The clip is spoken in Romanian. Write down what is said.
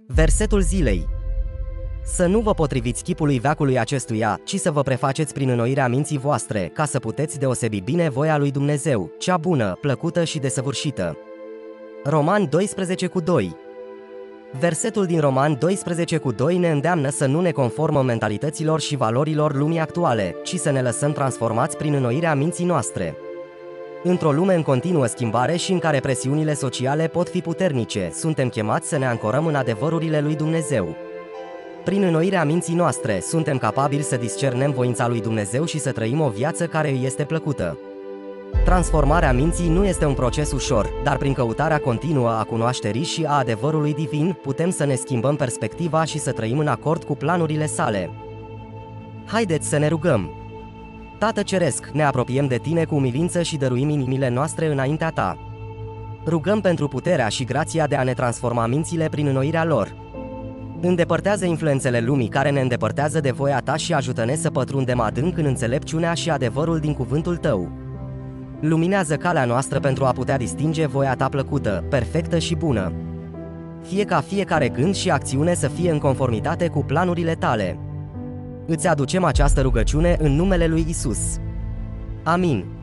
Versetul zilei. Să nu vă potriviți chipului veacului acestuia, ci să vă prefaceți prin înnoirea minții voastre, ca să puteți deosebi bine voia lui Dumnezeu, cea bună, plăcută și desăvârșită. Roman 12:2. Versetul din Roman 12:2 ne îndeamnă să nu ne conformăm mentalităților și valorilor lumii actuale, ci să ne lăsăm transformați prin înnoirea minții noastre. Într-o lume în continuă schimbare și în care presiunile sociale pot fi puternice, suntem chemați să ne ancorăm în adevărurile lui Dumnezeu. Prin înnoirea minții noastre, suntem capabili să discernem voința lui Dumnezeu și să trăim o viață care îi este plăcută. Transformarea minții nu este un proces ușor, dar prin căutarea continuă a cunoașterii și a adevărului divin, putem să ne schimbăm perspectiva și să trăim în acord cu planurile sale. Haideți să ne rugăm! Tată Ceresc, ne apropiem de Tine cu umilință și dăruim inimile noastre înaintea Ta. Rugăm pentru puterea și grația de a ne transforma mințile prin înnoirea lor. Îndepărtează influențele lumii care ne îndepărtează de voia Ta și ajută-ne să pătrundem adânc în înțelepciunea și adevărul din cuvântul Tău. Luminează calea noastră pentru a putea distinge voia Ta plăcută, perfectă și bună. Fie ca fiecare gând și acțiune să fie în conformitate cu planurile Tale. Îți aducem această rugăciune în numele lui Isus. Amin.